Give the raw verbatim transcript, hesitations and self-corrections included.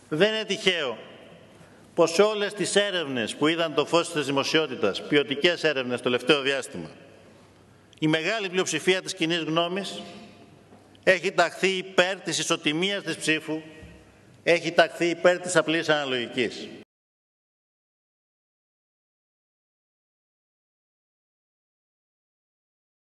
Δεν είναι τυχαίο πως σε όλες τις έρευνες που είδαν το φως της δημοσιότητας, ποιοτικές έρευνες το τελευταίο διάστημα, η μεγάλη πλειοψηφία της κοινής γνώμης έχει ταχθεί υπέρ της ισοτιμίας της ψήφου, έχει ταχθεί υπέρ της απλής αναλογικής.